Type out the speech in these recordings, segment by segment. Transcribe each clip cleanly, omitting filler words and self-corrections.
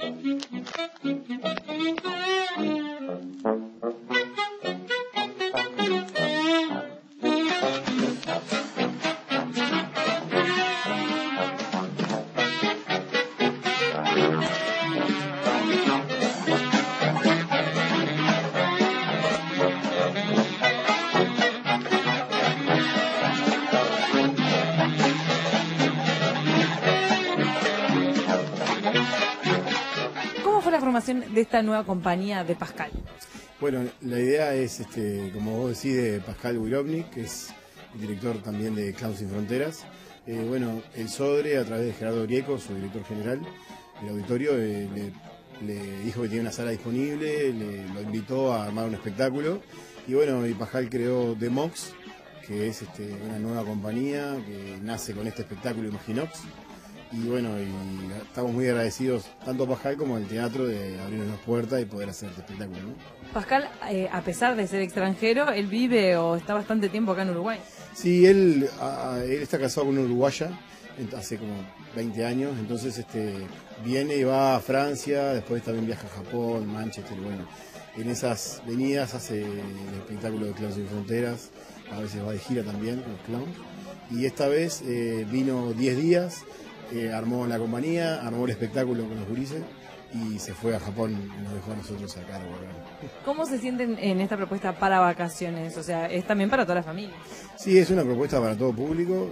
¿Cómo fue la formación de esta nueva compañía de Pascal? Bueno, la idea es, como vos decís, de Pascal Wilovnik, que es el director también de Clowns Sin Fronteras. Bueno, el Sodre, a través de Gerardo Grieco, su director general del auditorio, le dijo que tiene una sala disponible, lo invitó a armar un espectáculo. Y bueno, y Pascal creó The Mox, que es una nueva compañía que nace con este espectáculo Imaginox. Y bueno, y estamos muy agradecidos tanto a Pascal como al teatro de abrirnos las puertas y poder hacer este espectáculo, ¿no? Pascal, a pesar de ser extranjero, él vive o está bastante tiempo acá en Uruguay. Sí, él está casado con una uruguaya hace como 20 años, entonces viene y va a Francia, después también viaja a Japón, Manchester, bueno, en esas venidas hace el espectáculo de Clowns Sin Fronteras, a veces va de gira también con los clowns, y esta vez vino 10 días, armó la compañía, armó el espectáculo con los gurises y se fue a Japón y nos dejó a nosotros acá. ¿Cómo se sienten en esta propuesta para vacaciones? O sea, es también para toda la familia. Sí, es una propuesta para todo público.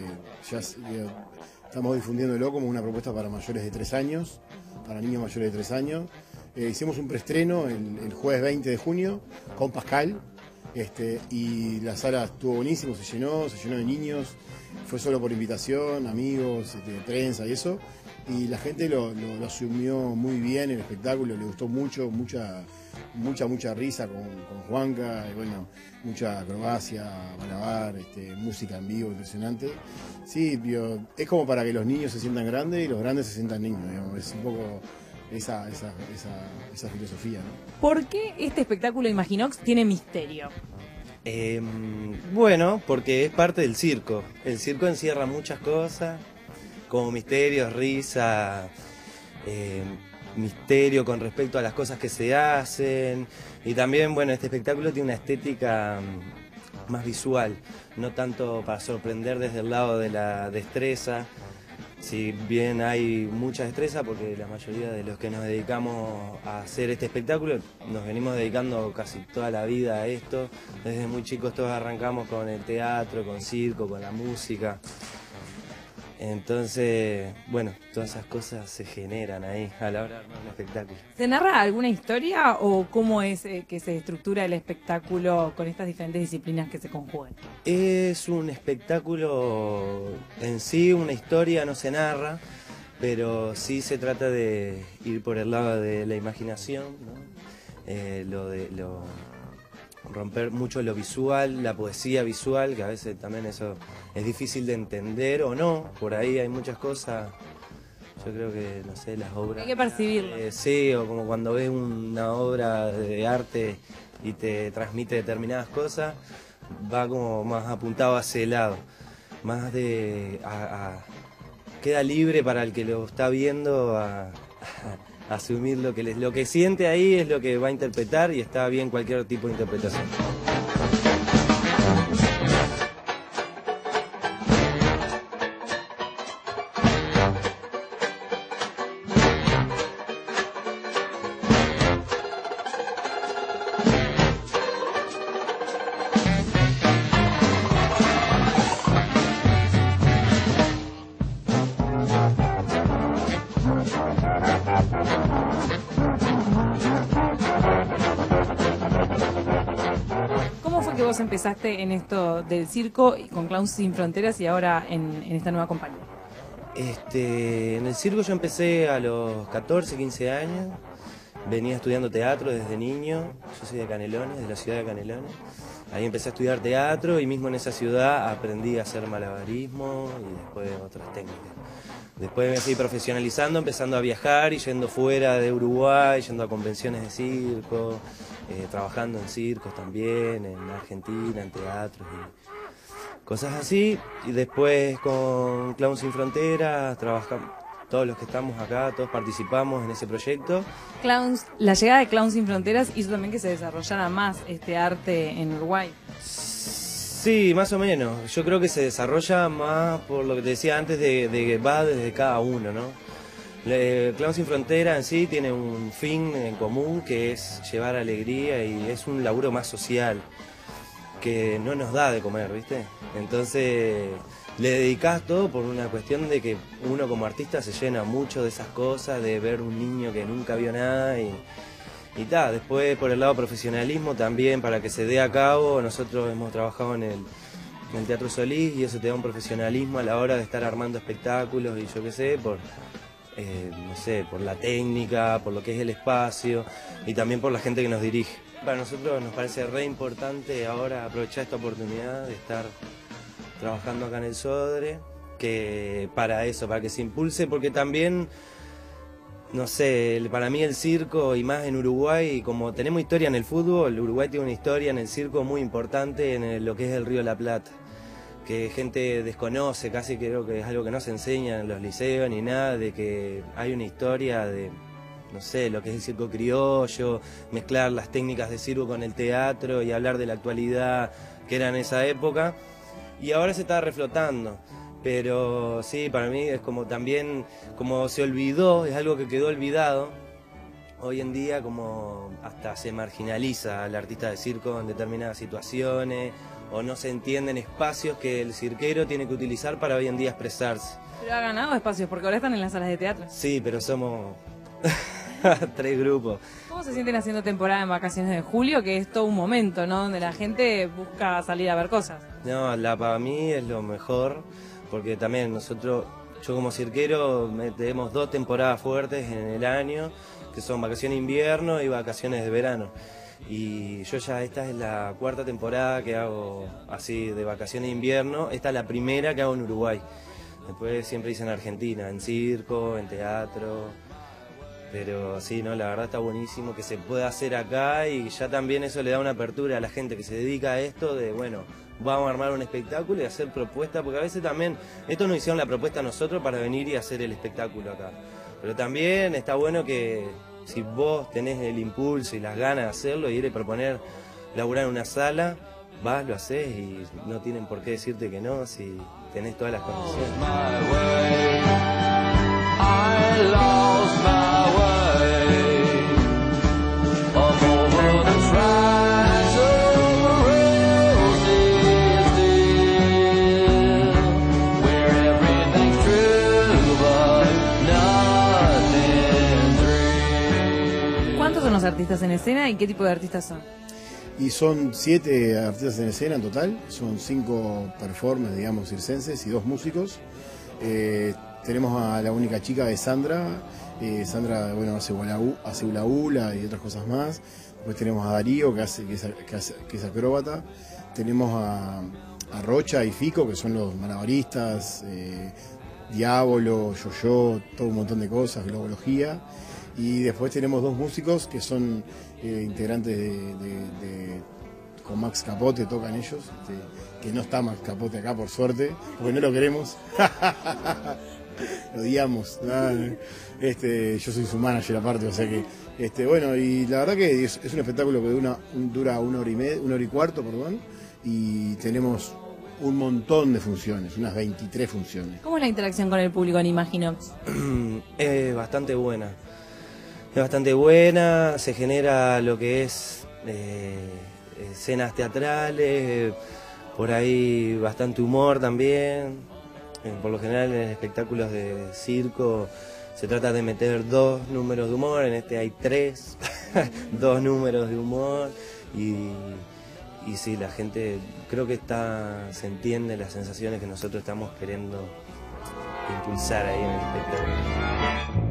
Estamos difundiéndolo como una propuesta para mayores de 3 años, para niños mayores de 3 años. Hicimos un preestreno el jueves 20 de junio con Pascal. Y la sala estuvo buenísimo, se llenó de niños, fue solo por invitación, amigos, prensa y eso, y la gente lo asumió muy bien el espectáculo, le gustó mucho, mucha risa con Juanca, y bueno, mucha acrobacia, malabar, música en vivo impresionante. Sí, es como para que los niños se sientan grandes y los grandes se sientan niños, digamos, es un poco esa filosofía, ¿no? ¿Por qué este espectáculo Imaginox tiene misterio? Bueno, porque es parte del circo. El circo encierra muchas cosas, como misterios, risa, misterio con respecto a las cosas que se hacen. Y también, bueno, este espectáculo tiene una estética más visual, no tanto para sorprender desde el lado de la destreza. Si bien hay mucha destreza, porque la mayoría de los que nos dedicamos a hacer este espectáculo nos venimos dedicando casi toda la vida a esto. Desde muy chicos todos arrancamos con el teatro, con circo, con la música. Entonces, bueno, todas esas cosas se generan ahí a la hora de armar un espectáculo. ¿Se narra alguna historia o cómo es que se estructura el espectáculo con estas diferentes disciplinas que se conjugan? Es un espectáculo en sí, una historia no se narra, pero sí se trata de ir por el lado de la imaginación, ¿no? Romper mucho lo visual, la poesía visual, que a veces también eso es difícil de entender o no, por ahí hay muchas cosas, yo creo que, no sé, las obras... Hay que percibirlo. Sí, o como cuando ves una obra de arte y te transmite determinadas cosas, va como más apuntado hacia el lado, más de... queda libre para el que lo está viendo a asumir lo que siente ahí es lo que va a interpretar y está bien cualquier tipo de interpretación. ¿Cómo fue que vos empezaste en esto del circo y con Clowns Sin Fronteras y ahora en esta nueva compañía? En el circo yo empecé a los 14, 15 años, venía estudiando teatro desde niño, yo soy de Canelones, de la ciudad de Canelones. Ahí empecé a estudiar teatro y mismo en esa ciudad aprendí a hacer malabarismo y después otras técnicas. Después me fui profesionalizando, empezando a viajar y yendo fuera de Uruguay, yendo a convenciones de circo, trabajando en circos también, en Argentina, en teatros y cosas así. Y después con Clowns Sin Fronteras todos los que estamos acá, todos participamos en ese proyecto. Clowns, la llegada de Clowns Sin Fronteras hizo también que se desarrollara más este arte en Uruguay. Sí, más o menos. Yo creo que se desarrolla más por lo que te decía antes de que va desde cada uno, ¿no? Clowns Sin Frontera en sí tiene un fin en común que es llevar alegría y es un laburo más social que no nos da de comer, ¿viste? Entonces le dedicás todo por una cuestión de que uno como artista se llena mucho de esas cosas, de ver un niño que nunca vio nada y tal. Después por el lado profesionalismo también para que se dé a cabo, nosotros hemos trabajado en el Teatro Solís y eso te da un profesionalismo a la hora de estar armando espectáculos y yo qué sé, no sé, por la técnica, por lo que es el espacio y también por la gente que nos dirige. Para nosotros nos parece re importante ahora aprovechar esta oportunidad de estar trabajando acá en el Sodre, que para eso, para que se impulse, porque también, no sé, para mí el circo y más en Uruguay, como tenemos historia en el fútbol, Uruguay tiene una historia en el circo muy importante en lo que es el Río de la Plata, que gente desconoce, casi creo que es algo que no se enseña en los liceos ni nada, de que hay una historia de, no sé, lo que es el circo criollo, mezclar las técnicas de circo con el teatro y hablar de la actualidad que era en esa época. Y ahora se está reflotando, pero sí, para mí es como también, como se olvidó, es algo que quedó olvidado. Hoy en día como hasta se marginaliza al artista de circo en determinadas situaciones, o no se entienden espacios que el cirquero tiene que utilizar para hoy en día expresarse. Pero ha ganado espacios, porque ahora están en las salas de teatro. Sí, pero somos 3 grupos. ¿Cómo se sienten haciendo temporada en vacaciones de julio? Que es todo un momento, ¿no? Donde la gente busca salir a ver cosas. No, para mí es lo mejor, porque también nosotros, yo como cirquero, tenemos 2 temporadas fuertes en el año, que son vacaciones de invierno y vacaciones de verano. Y yo ya esta es la 4ª temporada que hago así de vacaciones de invierno, esta es la primera que hago en Uruguay. Después siempre hice en Argentina, en circo, en teatro. Pero sí, no, la verdad está buenísimo que se pueda hacer acá y ya también eso le da una apertura a la gente que se dedica a esto de, bueno, vamos a armar un espectáculo y hacer propuestas, porque a veces también, esto nos hicieron la propuesta a nosotros para venir y hacer el espectáculo acá. Pero también está bueno que si vos tenés el impulso y las ganas de hacerlo y ir a proponer laburar en una sala, vas, lo haces y no tienen por qué decirte que no si tenés todas las condiciones. ¿Cuántos son los artistas en escena y qué tipo de artistas son? Y son 7 artistas en escena en total, son 5 performers, digamos, circenses y 2 músicos. Tenemos a la única chica de Sandra. Sandra, bueno, hace hula hula y otras cosas más. Después tenemos a Darío, que es acróbata. Tenemos a Rocha y Fico, que son los malabaristas, Diablo, Yo-Yo, todo un montón de cosas, globología. Y después tenemos 2 músicos que son integrantes con Max Capote, tocan ellos, que no está Max Capote acá por suerte, porque no lo queremos. Lo odiamos. Yo soy su manager aparte, o sea que, bueno, y la verdad que es un espectáculo que dura 1 hora y media, 1 hora y cuarto, perdón, y tenemos un montón de funciones, unas 23 funciones. ¿Cómo es la interacción con el público en Imaginox? Es bastante buena. Es bastante buena, se genera lo que es escenas teatrales, por ahí bastante humor también. Por lo general en espectáculos de circo se trata de meter 2 números de humor, en este hay 3, 2 números de humor y sí, la gente creo que se entiende las sensaciones que nosotros estamos queriendo impulsar ahí en el espectáculo.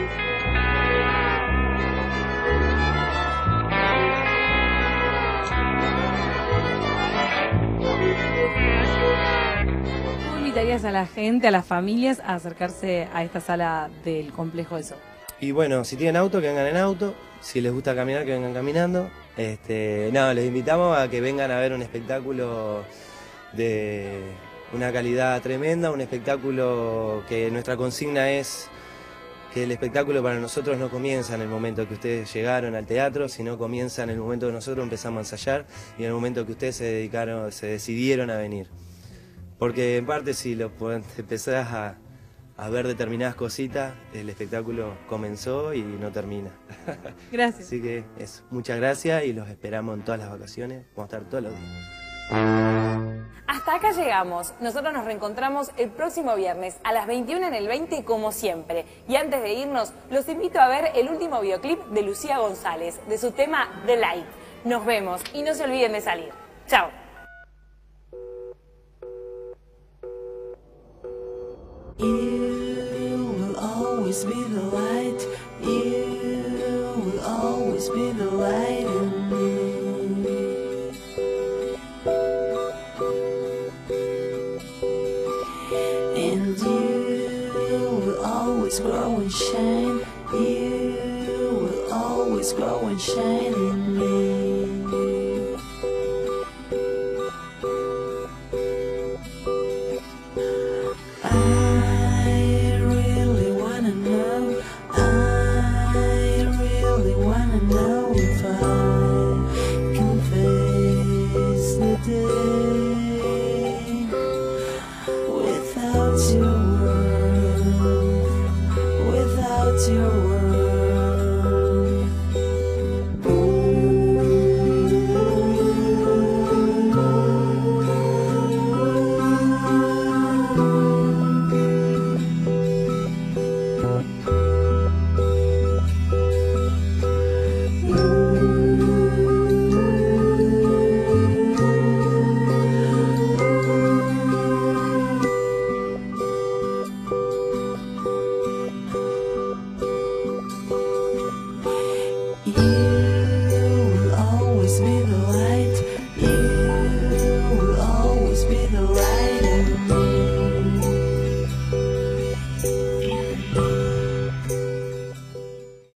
¿Invitarías a la gente, a las familias, a acercarse a esta sala del complejo de Sodre? Y bueno, si tienen auto, que vengan en auto. Si les gusta caminar, que vengan caminando. No, les invitamos a que vengan a ver un espectáculo de una calidad tremenda, un espectáculo que nuestra consigna es que el espectáculo para nosotros no comienza en el momento que ustedes llegaron al teatro, sino comienza en el momento que nosotros empezamos a ensayar y en el momento que ustedes se decidieron a venir. Porque en parte si empezás a ver determinadas cositas, el espectáculo comenzó y no termina. Gracias. Así que eso, muchas gracias y los esperamos en todas las vacaciones, vamos a estar todos los días. Hasta acá llegamos. Nosotros nos reencontramos el próximo viernes a las 21 en el 20 como siempre. Y antes de irnos, los invito a ver el último videoclip de Lucía González, de su tema The Light. Nos vemos y no se olviden de salir. Chao. You will always be the light. You will always be the light in me. And you will always grow and shine. You will always grow and shine in me.